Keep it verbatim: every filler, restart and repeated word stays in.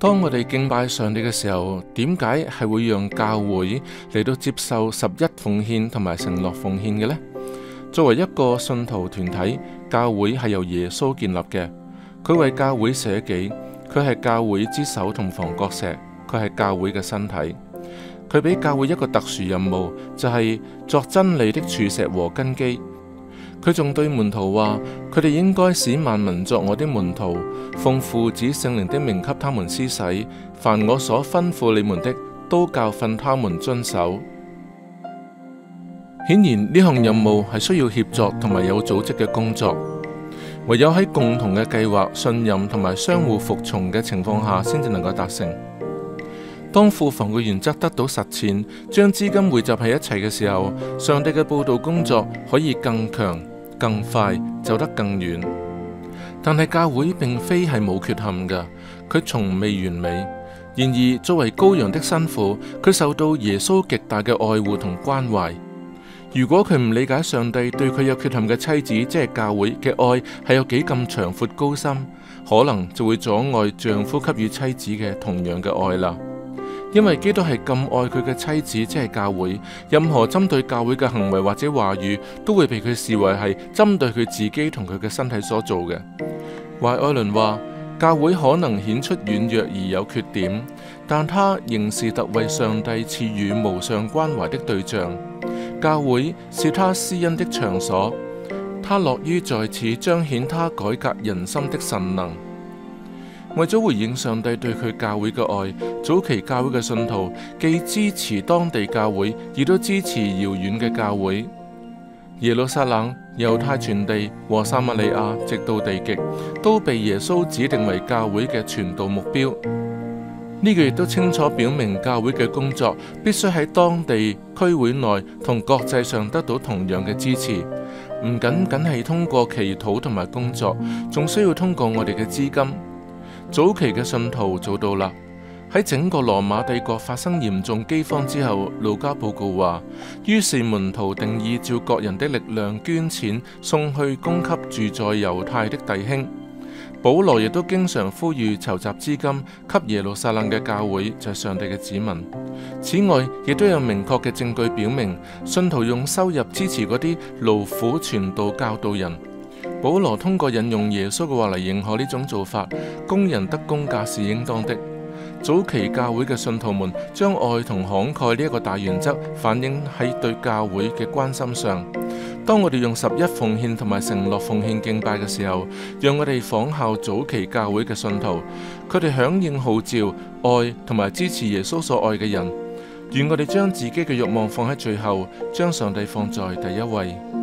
當我哋敬拜上帝嘅時候，點解係會讓教會嚟到接受十一奉獻同埋承諾奉獻嘅呢？作為一個信徒團體，教會係由耶穌建立嘅，佢為教會捨己，佢係教會之首同房角石，佢係教會嘅身體。佢俾教會一個特殊任務，就係作真理的柱石和根基。佢仲對門徒話，佢哋應該使萬民作我的門徒，奉父子聖靈的名給他們施洗，凡我所吩咐你們的，都教訓他們遵守。顯然呢項任務係需要協作同埋有組織嘅工作，唯有喺共同嘅計劃、信任同埋相互服從嘅情況下，先至能夠達成。當庫房嘅原則得到實踐，將資金匯集喺一齊嘅時候，上帝嘅佈道工作可以更強、更快，走得更遠。但係教會並非係冇缺陷㗎，佢從未完美。然而作為羔羊的新婦，佢受到耶穌極大嘅愛護同關懷。如果佢唔理解上帝對佢有缺陷嘅妻子，即係教會嘅愛係有幾咁長闊高深，可能就會阻礙丈夫給予妻子嘅同樣嘅愛啦。因為基督係咁愛佢嘅妻子，即係教會，任何針對教會嘅行為或者話語，都會被佢視為係針對佢自己同佢嘅身體所做嘅。懷愛倫話：教會可能顯出軟弱而有缺點，但他仍是特為上帝賜予無上關懷的對象。教會是他施恩的場所，他樂於在此彰顯他改革人心的神能。為咗回應上帝對佢教會嘅愛，早期教會嘅信徒既支持當地教會，亦都支持遙遠嘅教會。耶路撒冷、猶太全地和撒瑪利亞，直到地極，都被耶穌指定為教會嘅傳道目標。呢個亦都清楚表明，教會嘅工作必須喺當地區會內同國際上得到同樣嘅支持，唔僅僅係通過祈禱同埋工作，仲需要通過我哋嘅資金。早期嘅信徒做到啦。喺整個羅馬帝國發生嚴重饑荒之後，路加報告話，於是門徒定意照各人的力量捐錢送去供給住在猶太的弟兄。保羅亦都經常呼籲籌集資金給耶路撒冷嘅教會，就係上帝嘅子民。此外，亦都有明確嘅證據表明，信徒用收入支持嗰啲勞苦傳道教導人。保羅通過引用耶穌嘅話嚟認可呢種做法，工人得工價是應當的。早期教會嘅信徒們將愛同慷慨呢一個大原則反映喺對教會嘅關心上。當我哋用十一奉獻同埋承諾奉獻敬拜嘅時候，讓我哋仿效早期教會嘅信徒，佢哋響應號召，愛同埋支持耶穌所愛嘅人。願我哋將自己嘅慾望放喺最後，將上帝放在第一位。